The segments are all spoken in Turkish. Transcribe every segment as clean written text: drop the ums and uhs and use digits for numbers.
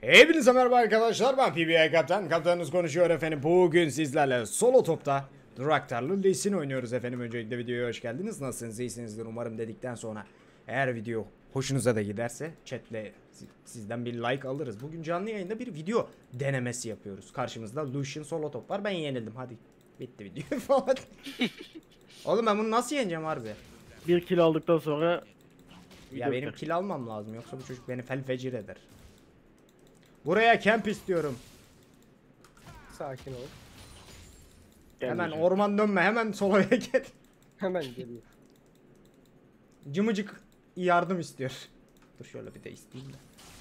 Hepinize merhaba arkadaşlar, ben PBA Kaptan. Kaptanınız konuşuyor efendim. Bugün sizlerle solo topta Draktar'lı Lee Sin oynuyoruz efendim. Öncelikle videoya hoş geldiniz. Nasılsınız, iyisinizdir umarım dedikten sonra eğer video hoşunuza da giderse chatle sizden bir like alırız. Bugün canlı yayında bir video denemesi yapıyoruz. Karşımızda Lucian solo top var. Ben yenildim, hadi bitti video falan. Oğlum ben bunu nasıl yeneceğim harbi? Bir kill aldıktan sonra Ya benim kill almam lazım, yoksa bu çocuk beni felfecir eder. Buraya camp istiyorum. Sakin ol. Hemen orman dönme, hemen soloya gel. Hemen geliyor. Cımıcık yardım istiyor. Dur şöyle bir de isteyeyim de.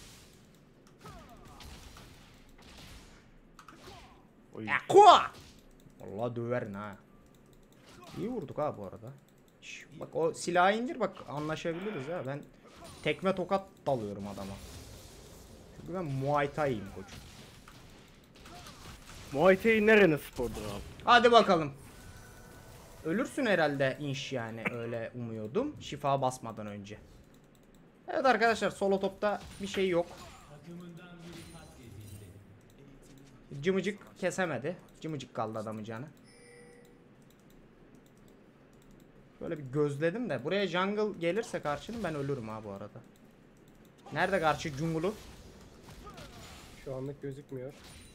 Yakua! Vallahi döverin ha. İyi vurduk ha bu arada. Şş, bak o silahı indir, bak anlaşabiliriz ha. Ben tekme tokat dalıyorum adama. Çünkü ben Muay Thai'yim koçum. Muay Thai nerenin spordur abi? Hadi bakalım. Ölürsün herhalde inş, yani öyle umuyordum. Şifa basmadan önce. Evet arkadaşlar, solo topta bir şey yok. Cımıcık kesemedi. Cımıcık kaldı adamın canı. Böyle bir gözledim de. Buraya jungle gelirse karşının ben ölürüm ha bu arada. Nerede karşı jungle'u? Şu anlık gözükmüyor.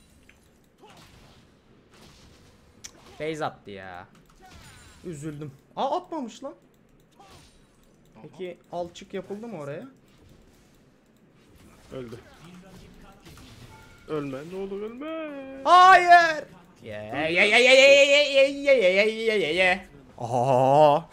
Base attı ya. Üzüldüm. Aa, atmamış lan. Peki alçık yapıldı mı oraya? Öldü. Ölme, ne olur ölme. Hayır. Ye. Aha.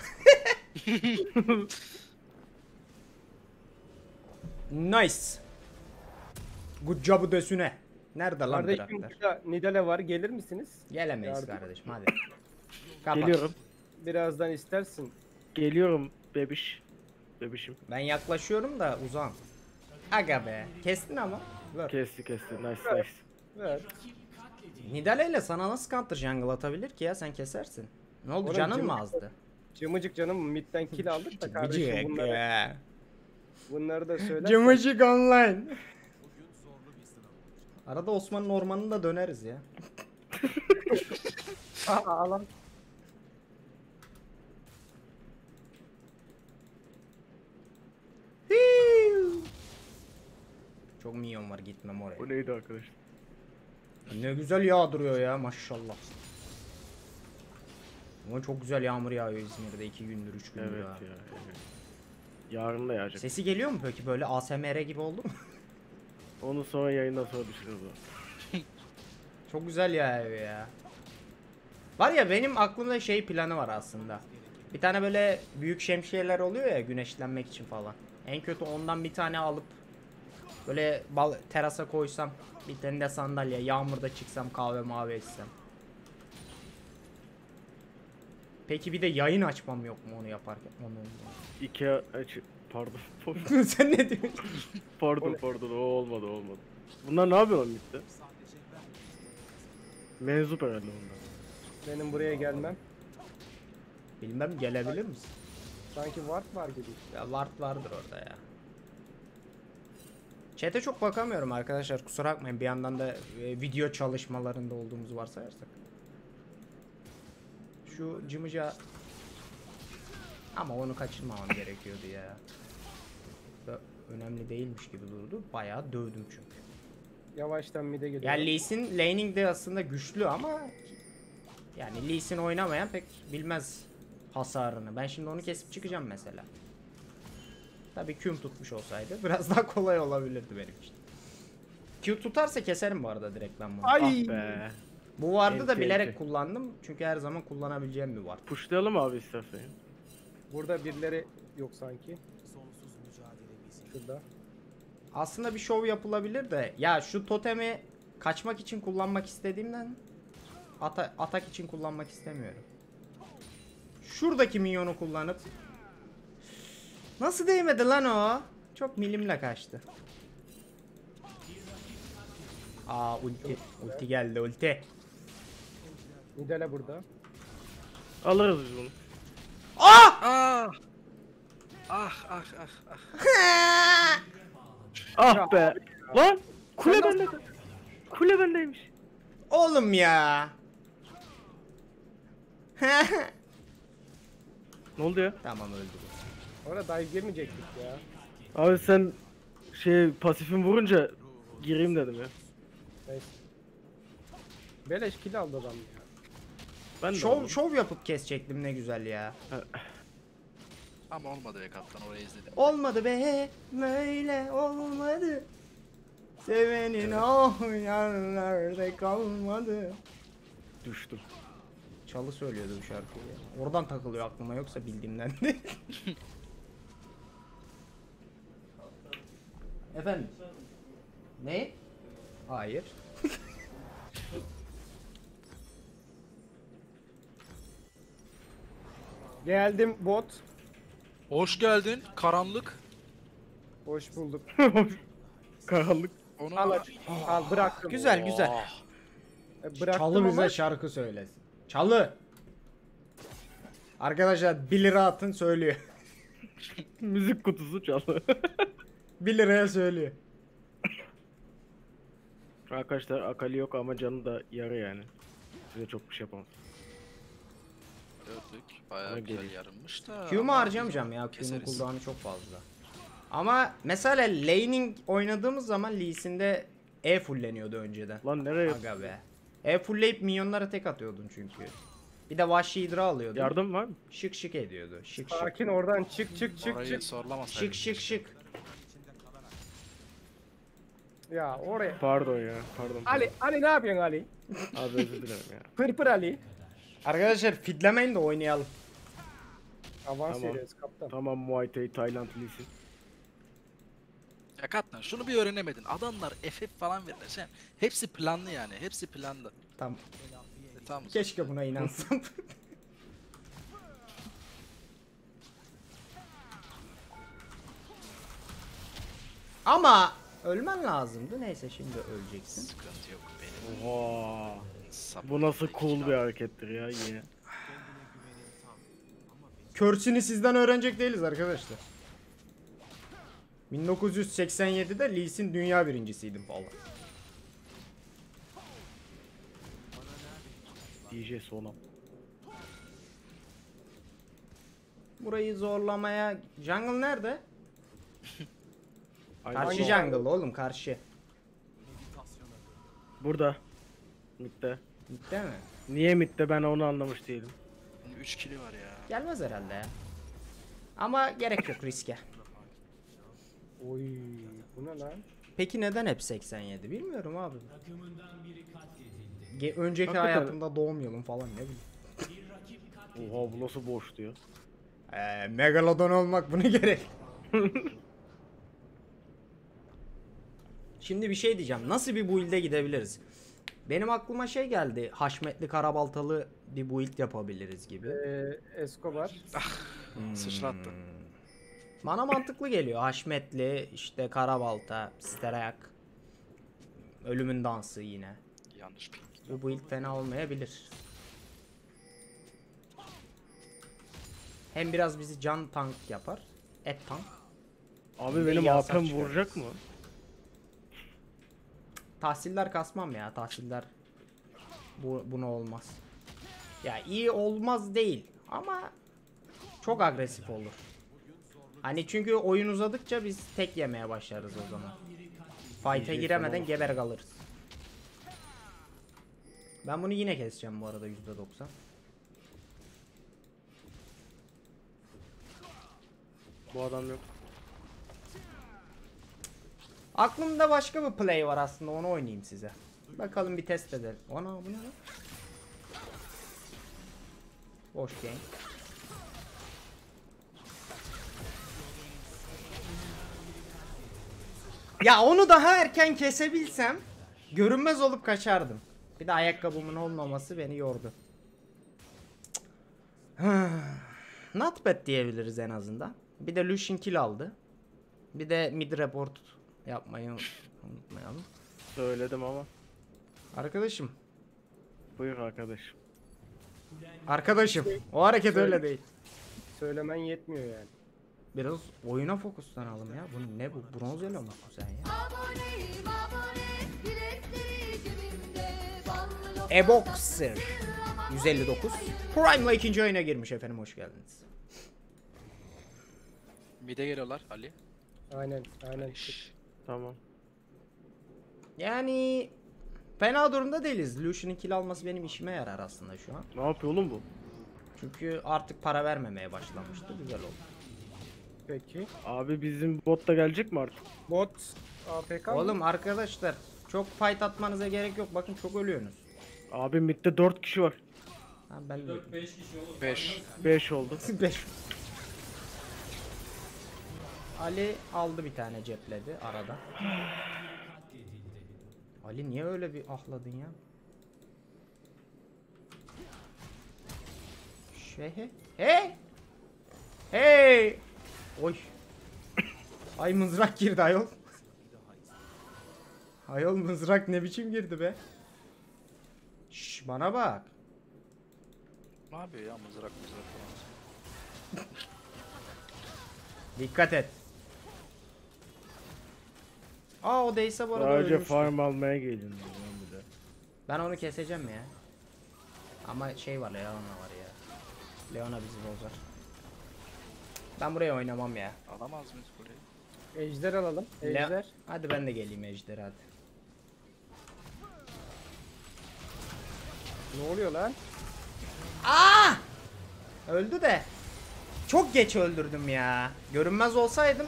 Nice. Good job desüne. Nerede lan Kardeşim Draktar? burada Nidale var, gelir misiniz? Gelemeyiz Yardım. kardeşim, hadi. Kapat. Geliyorum. Birazdan istersin. Geliyorum bebiş. Bebişim. Ben yaklaşıyorum da uzağım. Aga be. Kestin ama. Ver. Kesti. Nice. Ver. Nidale ile sana nasıl counter jungle atabilir ki ya, sen kesersin. Ne oldu, Oğlum, canın mı cıvık- azdı? Cımıcık canım, midden kill aldık da kardeşim Cımıcık. bunları da söylersen. Cımıcık online. Arada Osman'ın ormanını da döneriz ya. Alan. Çok minyon var, gitmem oraya. Bu neydi arkadaşlar? Ne güzel yağdırıyor ya maşallah. Ama çok güzel yağmur yağıyor İzmir'de 2 gündür 3 gündür Evet ya. ya. Evet. Yarın da yağacak. Sesi geliyor mu peki, böyle ASMR gibi oldu mu? Onu sonra yayından sonra düşürürüz o. Çok güzel yağıyor ya. Var ya, benim aklımda şey planı var aslında. Bir tane böyle büyük şemsiyeler oluyor ya güneşlenmek için falan. En kötü ondan bir tane alıp böyle terasa koysam, bir tane de sandalye, yağmurda çıksam, kahve mavi içsem. Peki bir de yayın açmam yok mu onu yaparken? Ikea pardon. Sen ne diyorsun? Pardon o olmadı. Bunlar ne yapıyor lan bitti? Menzup herhalde bunlar. Benim buraya gelmem. Bilmem, gelebilir misin? Sanki ward var gibi. Ya ward vardır orada ya. Chat'e çok bakamıyorum arkadaşlar, kusura bakmayın, bir yandan da video çalışmalarında olduğumuzu varsayarsak. Şu cımıca ama onu kaçırmamam gerekiyordu ya. Da önemli değilmiş gibi durdu. Bayağı dövdüm çünkü. Yavaştan mid'e gidiyor. Ya Lee Sin laning'de aslında güçlü ama yani Lee Sin oynamayan pek bilmez hasarını. Ben şimdi onu kesip çıkacağım mesela. Tabii Q'm tutmuş olsaydı biraz daha kolay olabilirdi benim için. Q tutarsa keserim bu arada direkt ben bunu. Ay! Ah be. Bu vardı da Enti, bilerek enti. kullandım çünkü her zaman kullanabileceğim bir var. Pushlayalım abi istersen. Burada birileri yok sanki. Şurada. Aslında bir şov yapılabilir de ya, şu totemi kaçmak için kullanmak istediğimden atak için kullanmak istemiyorum. Şuradaki minyonu kullanıp nasıl değmedi lan o? Çok milimle kaçtı. Aa, ulti geldi, ulti. Nidale burada. Alırız biz bunu. Ah! Ah be. Lan! Kule bende. Kule bendeymiş. Oğlum ya. Ne oldu ya? Tamam öldü. Orada dive girmeyecektik ya. Abi sen pasifin vurunca gireyim dedim ya. Neyse. Beleş kill aldı adam ya. Ben de Şov aldım. şov yapıp kesecektim ne güzel ya. Ama olmadı be kaptan, orayı izledim. Olmadı be, böyle olmadı. Sevenin o yanlarda kalmadı. Düştüm. Çalı söylüyordu bu şarkıyı. Oradan takılıyor aklıma, yoksa bildiğimden değil. Efendim? Ne? Hayır. Geldim bot. Hoş geldin karanlık. Hoş bulduk. Karanlık. Onu Al al bıraktım. Güzel güzel. Bıraktım Çalı bize ama şarkı söylesin. Çalı. Arkadaşlar 1 lira atın, söylüyor. Müzik kutusu çaldı. 1 liraya söylüyor. Arkadaşlar Akali yok ama canı da yarı yani. Size çok bir şey yapamam. gördük. Bayağı Ona güzel geliyor. yarınmış da. Q'mu ama harcamayacağım ya. Q'nun keseriz. cooldown'u çok fazla. Ama mesela laning oynadığımız zaman Lee Sin'de E fullleniyordu önceden. Lan nereye? Aga be. E fullleyip minyonlara tek atıyordun çünkü. Bir de Vahşi Hydra alıyordun. Yardım var mı? Şık şık ediyordu. Şık şık. sakin oradan çık Orayı çık. sorlamasaydın. Şık şık şık. Ya oraya. Pardon ya. Pardon. Ali ne yapıyorsun Ali? Abi özür dilerim ya. Pırpır Ali. Arkadaşlar fitlemeyin de oynayalım. Avans Tamam. veriyoruz kaptan. Tamam Muay Thai Tayland Lee'sin. Ya kaptan şunu bir öğrenemedin. Adamlar FF falan verirler. Sen hepsi planlı yani. Hepsi planlı. Tamam. Tamam. Keşke buna inansam. Ama ölmen lazımdı. Neyse şimdi öleceksin. Sıkıntı yok benim. Oha. Sapık Bu nasıl zeka. cool bir harekettir ya yine. Körsünü sizden öğrenecek değiliz arkadaşlar. 1987'de Lee Sin dünya birincisiydim falan. DJ Sonam. Burayı zorlamaya... Jungle nerede? Aynen. Karşı jungle oğlum, karşı. Burada. Mid'de. Bitti mi? Niye mid'de ben onu anlamış değilim. 3 kili var ya. Gelmez herhalde ya. Ama gerek yok riske. Oy bu ne lan? Peki neden hep 87? Bilmiyorum abi. Önceki Hakikaten. hayatımda doğum yılım falan, ne bileyim. Oha bu nasıl boş diyor. Megalodon olmak bunu gerek. Şimdi bir şey diyeceğim. Nasıl bir build'e gidebiliriz? Benim aklıma şey geldi. Haşmetli karabaltalı bir build yapabiliriz gibi. Escobar. Sıçrattı. Bana mantıklı geliyor. Haşmetli, işte karabalta, sterayak. Ölümün dansı yine. Yanlış ping. Bu build fena olmayabilir. Hem biraz bizi can tank yapar. Et tank. Abi Bir de benim yasak AP'm çıkar. vuracak mı? Tahsiller kasmam ya. Tahsiller buna olmaz. Ya iyi olmaz değil ama çok agresif olur. Hani çünkü oyun uzadıkça biz tek yemeye başlarız o zaman. Fight'e giremeden geber kalırız. Ben bunu yine keseceğim bu arada %90. Bu adam yok. Aklımda başka bir play var aslında, onu oynayayım size. Bakalım bir test edelim. Ana bu ne lan? Boş game. Ya onu daha erken kesebilsem görünmez olup kaçardım. Bir de ayakkabımın olmaması beni yordu. Not bad diyebiliriz en azından. Bir de Lucian kill aldı. Bir de mid report yapmayı unutmayalım. Söyledim ama. Arkadaşım. Buyur arkadaşım. Arkadaşım. O hareket öyle değil. Söylemen yetmiyor yani. biraz oyuna fokuslanalım ya. Bu ne bu? Bronz elo musun sen ya? Aboneyim abone, biletleri cebimde, ballı Eboxer 159 Prime'la ikinci ayına girmiş efendim, hoş geldiniz. Mid'e geliyorlar Ali. Aynen aynen. Tamam. Yani fena durumda değiliz. Lucian'ın kill alması benim işime yarar aslında şu an. Ne yapıyor oğlum bu? Çünkü artık para vermemeye başlamıştı. Güzel oldu. Peki. Abi bizim bot da gelecek mi artık? Bot AFK mı? Oğlum arkadaşlar çok fight atmanıza gerek yok. Bakın çok ölüyorsunuz. Abi midde 4 kişi var. Ha, ben de 5. 5 oldu. 5. Ali aldı bir tane, cepledi arada. Ali niye öyle bir ahladın ya? Şey, hey! Hey! Oy. Ay mızrak girdi ayol. Ayol mızrak ne biçim girdi be? Şş, bana bak. Ne yapıyor ya mızrak falan. Dikkat et. Aa, o değilse bu arada Sadece ölmüştü. farm almaya geliyorum ben bir de. Ben onu keseceğim ya. Ama şey var, Leona var ya. Leona bizi bozar. Ben buraya oynamam ya. Alamaz mıyız burayı? Ejder alalım. Ejder. Hadi ben de geleyim ejder hadi. Ne oluyor lan? Aa! Öldü de. Çok geç öldürdüm ya. Görünmez olsaydım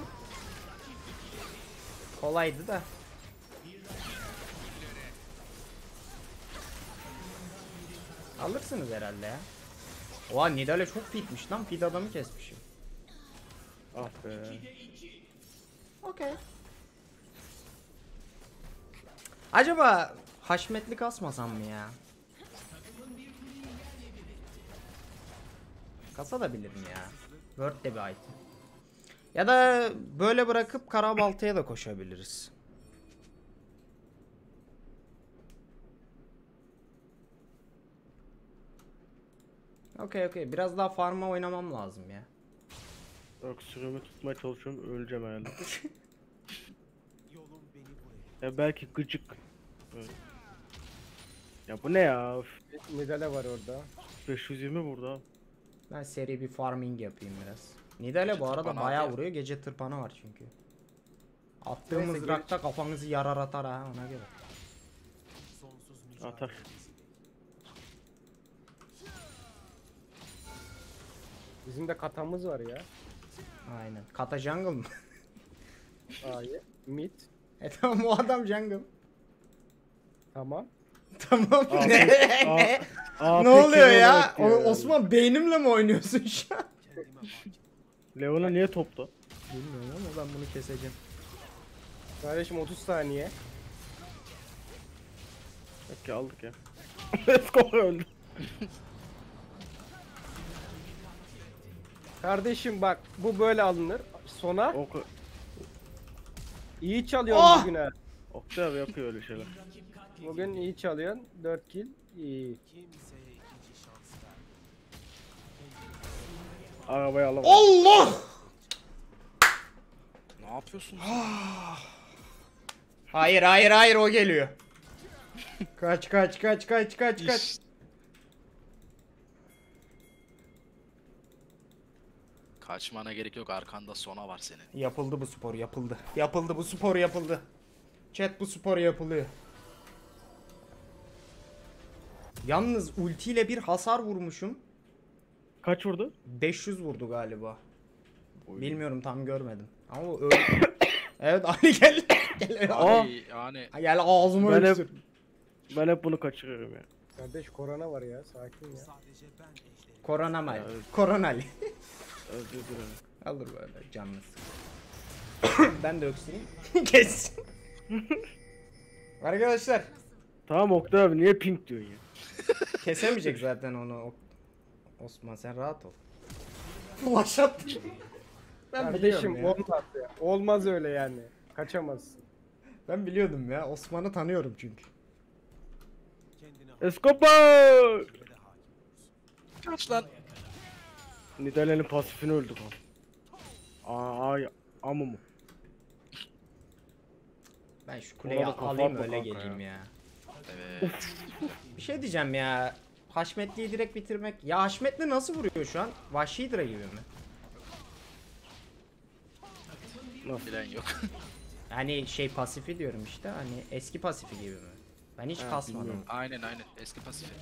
kolaydı da. Alırsınız herhalde ya. Oha, Nidale çok fitmiş lan. Fit adamı kesmişim. Ah be. Okey. Acaba haşmetli kasmasam mı ya? Kasa da bilirim ya. Word de bir item. Ya da böyle bırakıp karabaltaya da koşabiliriz. Okey. Biraz daha farm'a oynamam lazım ya. Yok, sürümü tutmaya çalışıyorum, öleceğim herhalde. Ya belki gıcık. Evet. Ya bu ne ya? Üf, Nidale var orada. 520 burada. Ben seri bir farming yapayım biraz. Nidale bu Gece arada tırpanı bayağı abi. vuruyor. Gece tırpanı var çünkü. Attığım Neyse, mızrakta kafanızı yarar atar ha, ona göre. Atar. Bizim de katamız var ya. Aynen. Kata jungle mı? Hayır. Mid. Tamam, o adam jungle. Tamam. Tamam. Aa, Ne? Aa, Ne peki oluyor ne ya? olarak diyor yani. Osman, beynimle mi oynuyorsun şu an? Leona niye topta? Bilmiyorum ama ben bunu keseceğim. Kardeşim 30 saniye. Peki aldık ya. Let's go, öldü. Kardeşim bak bu böyle alınır. Sona Ok iyi çalıyorsun Ah! bugün ha. Oktay abi yapıyor öyle şeyler. Bugün iyi çalıyorsun. 4 kill. İyi. Arabayı alamam. Allah! Ne yapıyorsun? Hayır, o geliyor. Kaç. Kaçmana gerek yok, arkanda sona var senin. Yapıldı bu spor, yapıldı. Yapıldı bu spor, yapıldı. Chat, bu spor yapılıyor. Yalnız ultiyle bir hasar vurmuşum. Kaç vurdu? 500 vurdu galiba. Oy. Bilmiyorum, tam görmedim. Ama o öyle. Evet Ali, gel. Gel. Ay, yani Gel ağzıma Ben öksür. Ben hep bunu kaçırıyorum ya. Kardeş korona var ya. Sakin ya. Korona mı? Evet. Koronali. Özür dilerim. Alır böyle canlı sıkı. Ben de öksüreyim. Kes. Arkadaşlar. Tamam Oktay abi, niye pink diyorsun ya? Kesemeyecek zaten onu. Osman sen rahat ol. Flash attı. Ben Kardeşim biliyorum ya. olmaz ya. Olmaz öyle yani. Kaçamazsın. Ben biliyordum ya. Osman'ı tanıyorum çünkü. Escobar! kaç lan. Nidalee'nin pasifini öldü bu. Ay ama mı? Ben şu kuleyi Ona da kafa alayım atma öyle kanka geleyim ya. Evet. Bir şey diyeceğim ya. Haşmetli'yi direkt bitirmek. Ya Haşmetli nasıl vuruyor şu an? Vahşi Hydra gibi mi? Bilen yok. Yani şey pasifi diyorum işte. Hani eski pasifi gibi mi? Ben hiç kasmadım. bilmiyorum. Aynen eski pasifi.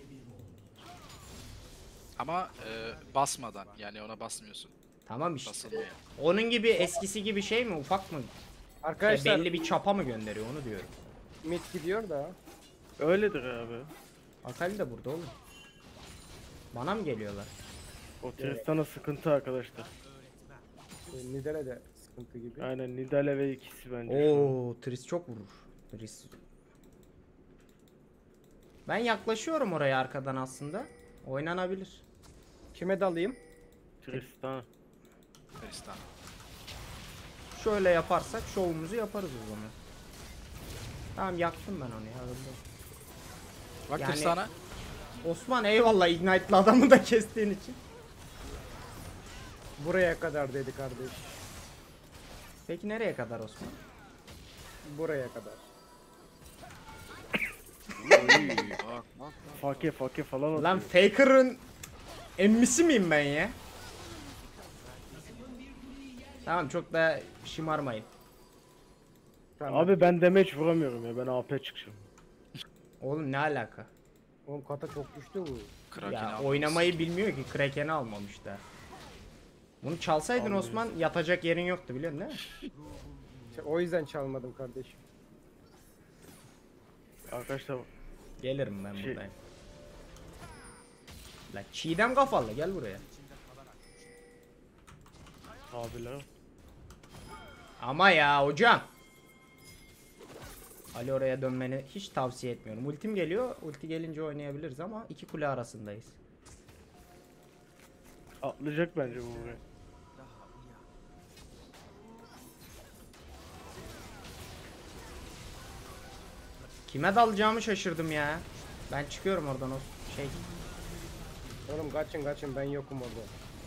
Ama basmadan yani ona basmıyorsun. Tamam işte. Basılmıyor. Onun gibi eskisi gibi şey mi? Ufak mı? Arkadaşlar Belli bir çapa mı gönderiyor onu diyorum. mid gidiyor da. Öyledir abi. Akali de burada oğlum. Bana mı geliyorlar? O Tristan'a sıkıntı arkadaşlar. Nidale de sıkıntı gibi. Aynen Nidale ve ikisi bence. şu an. Oo, Tris çok vurur. Tris. Ben yaklaşıyorum oraya arkadan aslında. Oynanabilir. Kime dalayım? Tristan. Kristan. Şöyle yaparsak şovumuzu yaparız o zaman. Tamam yaktım ben onu ya. öldü. Bak Yani- Tristan'a. Osman eyvallah Ignite'lı adamı da kestiğin için. Buraya kadar dedi kardeş. Peki nereye kadar Osman? Buraya kadar. Bak. Fake falan atıyor. Lan Faker'ın emmisi miyim ben ya? Tamam çok da şımarmayın. Tamam. Abi ben damage vuramıyorum ya, ben AP çıkacağım. Oğlum ne alaka? Oğlum kata çok düştü bu. Kraken'i Ya almalısın. oynamayı bilmiyor ki Kraken'i almamış da. Bunu çalsaydın Almıyor. Osman yatacak yerin yoktu biliyorsun değil mi? İşte o yüzden çalmadım kardeşim. Arkadaşlar Gelirim ben Şey- buradayım. La çiğdem kafalı gel buraya. abiler. Ama ya hocam. Ali oraya dönmeni hiç tavsiye etmiyorum. Ultim geliyor. Ulti gelince oynayabiliriz ama iki kule arasındayız. Atlayacak bence bu buraya. Kime dalacağımı şaşırdım ya. Ben çıkıyorum oradan o şey. Oğlum kaçın ben yokum orada.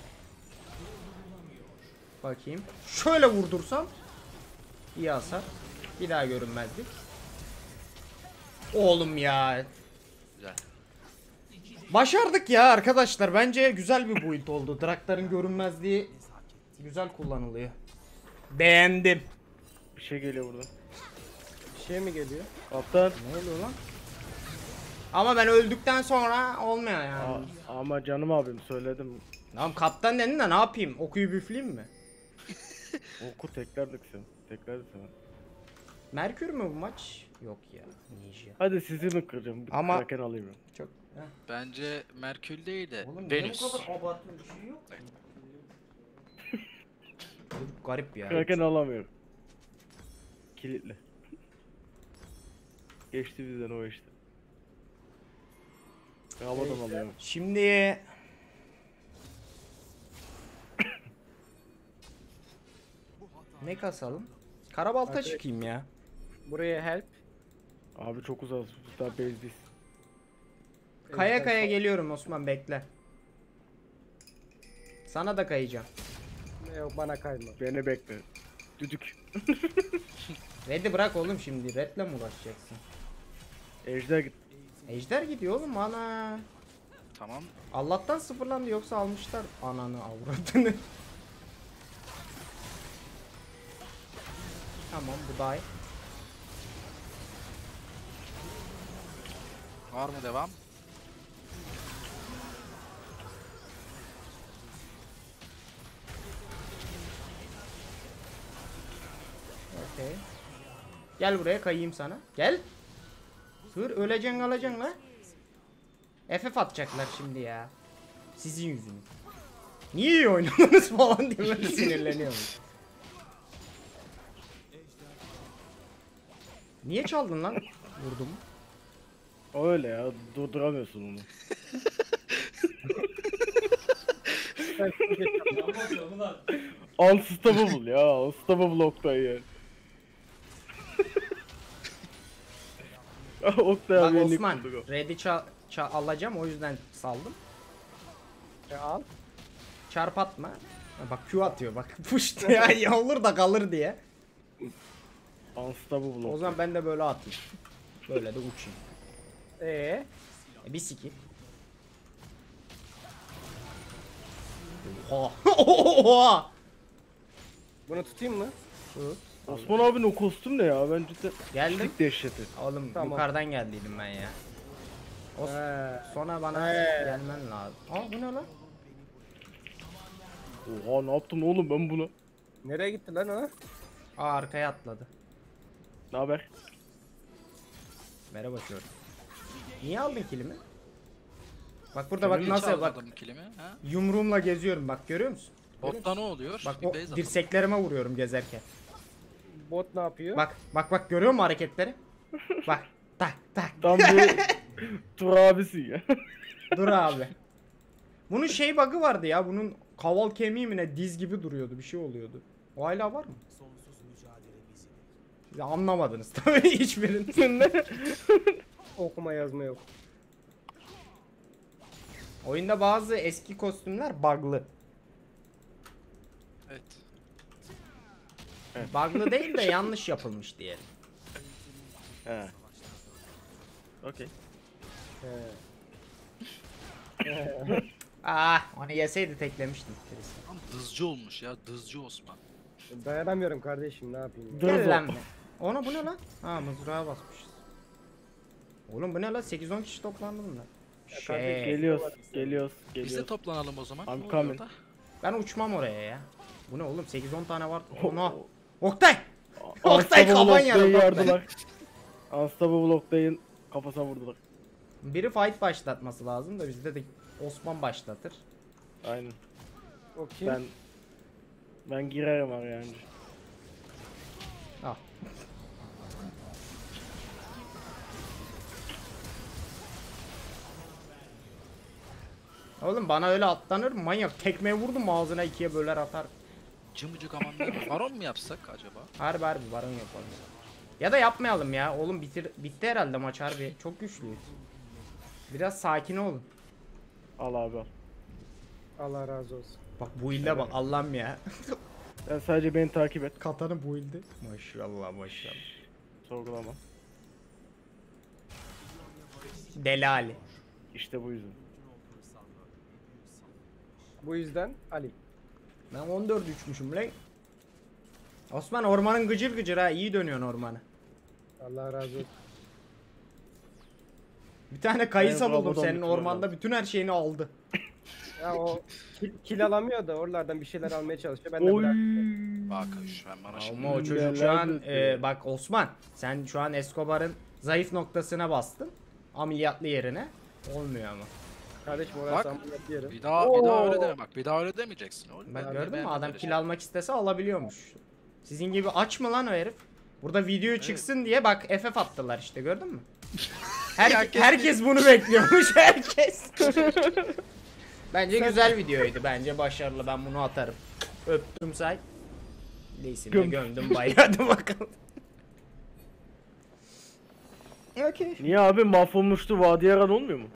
Bakayım. Şöyle vurdursam iyi hasar. Bir daha görünmezdik. Oğlum ya. Güzel. Başardık ya arkadaşlar. Bence güzel bir build oldu. Draktar'ın görünmezliği güzel kullanılıyor. Beğendim. Bir şey geliyor buradan. Bir şey mi geliyor? Kaptan. Ne oluyor lan? Ama ben öldükten sonra olmuyor yani. Ama canım abim söyledim. Tamam kaptan dedin de ne yapayım? Okuyu büfleyeyim mi? Oku tekrardık sen. Tekrardık sen. Merkür mü bu maç? Yok ya. Ninja. Hadi sizi mi kıracağım? Bir Ama- Kraken alayım ben. Çok. Bence Merkür değil de Oğlum niye Venüs. bu kadar abartılı bir şey yok? Çocuk garip ya. Kraken alamıyorum. Kilitli. Geçti bizden o işte. Ben havadan alıyorum. Şimdi ne kasalım? Karabalta Hadi. çıkayım ya. Buraya help. Abi çok uzak. Daha base'deyiz. Kaya kaya geliyorum Osman bekle. Sana da kayacağım. Yok bana kayma. Beni bekle. Düdük. Red'i bırak oğlum şimdi. Red'le mi uğraşacaksın? Ejder git. Ejder gidiyor oğlum ana. Tamam. Allah'tan sıfırlandı yoksa almışlar ananı avradını. Tamam bu da iyi. Var mı devam? Okey. Gel buraya kayayım sana. Gel. Sır öleceksin alacaksın la. FF atacaklar şimdi ya. Sizin yüzünüz. Niye iyi oynamadınız falan diye böyle sinirleniyorum. Niye çaldın lan? Vurdum. O öyle ya. Durduramıyorsun onu. Unstoppable ya. Unstoppable Oktay ya. Oktay Bak abi yeni Osman, bulduk o. Red'i alacağım o yüzden saldım. Al. Çarp atma. Bak Q atıyor bak. Push ya, ya olur da kalır diye. Unstoppable. O zaman ben de böyle atayım. Böyle de uçayım. Bir siki. Oha. Oha. Bunu tutayım mı? Osman abinin o kostüm ne ya? Bence de Geldim. dik dehşeti. Oğlum Tamam. yukarıdan geldiydim ben ya. Sonra bana gelmen lazım. Aa bu ne lan? Oha ne yaptın oğlum ben bunu? Nereye gitti lan o? Aa arkaya atladı. Ne haber? Merhaba şöyle. Niye aldın kilimi? Bak burada bak Niye nasıl çaldın bak adamın kilimi? Ha? yumruğumla geziyorum bak görüyor musun? Botta ne oluyor? Bak Bir o base atalım. dirseklerime vuruyorum gezerken. Bot ne yapıyor? Bak görüyor musun hareketleri? Bak tak tak. Tam bir tur abisin ya. Dur abi. Bunun şey bug'ı vardı ya, bunun kaval kemiği mi ne, diz gibi duruyordu, bir şey oluyordu. O hala var mı? Siz anlamadınız tabii hiçbiriniz. Okuma yazma yok. Oyunda bazı eski kostümler bug'lı. Evet. Bug'lı değil de yanlış yapılmış diyelim. He. Okey. Onu yeseydi teklemiştim. Tam dızcı olmuş ya. Dızcı Osman. Dayanamıyorum kardeşim, ne yapayım? Dur. Gel lan be. Ona bu ne lan? Ha mızrağa basmışız. Oğlum bu ne lan? 8-10 kişi toplandı bunlar. Şey, Geliyoruz. Geliyoruz. Biz de Geliyoruz. toplanalım o zaman. I'm Ne oluyor coming. orada? ben uçmam oraya ya. Bu ne oğlum? 8-10 tane var. Ona. Oktay! Oktay Unstoppable kafan Oktay'ı yarıldı. yardılar. Unstoppable Oktay'ın kafasına vurdular. Biri fight başlatması lazım da bizde de Osman başlatır. Aynen. O kim? Ben girerim araya önce. Al. Oğlum bana öyle atlanır mı? Manyak tekmeye vurdum ağzına ikiye böler atar. Cımcık amanlar. Baron mu yapsak acaba? Harbi baron yapalım. Ya da yapmayalım ya. Oğlum bitti herhalde maç harbi. Çok güçlüyüz. Biraz sakin olun. Al abi al. Allah razı olsun. Bak bu ilde bak Allah'ım ya. Sen sadece beni takip et. Katanı bu ilde. Maşallah maşallah. Sorgulama. Delali. İşte bu yüzden. Bu yüzden Ali. Ben 14 üçmüşüm lan. Osman ormanın gıcır gıcır ha, iyi dönüyorsun ormanı. Allah razı olsun. Bir tane kayısa Benim buldum Rabo'dan senin bitirmem ormanda, lazım. bütün her şeyini aldı. Ya o kil alamıyor da oralardan bir şeyler almaya çalışıyor. Ben de Oy. bıraktım. Bak şu an bana şimdi. Ama o çocuk şu neler an döküyor. bak Osman, sen şu an Escobar'ın zayıf noktasına bastın. Ameliyatlı yerine. Olmuyor ama. Kardeşim Bak. orası ameliyat yerim. Bir daha öyle deme bak. Bir daha öyle demeyeceksin oğlum. Bak Ben gördün mü, beğendim adam böyle kill almak istese alabiliyormuş. Sizin gibi aç mı lan o herif? Burada video çıksın diye bak FF attılar işte, gördün mü? Herkes bunu bekliyormuş, herkes. Bence güzel videoydu, bence başarılı, ben bunu atarım. Öptüm say. Leysini de gömdüm bayağı, hadi bakalım. Okey. Niye abi mahvolmuştu vadi yaran olmuyor mu?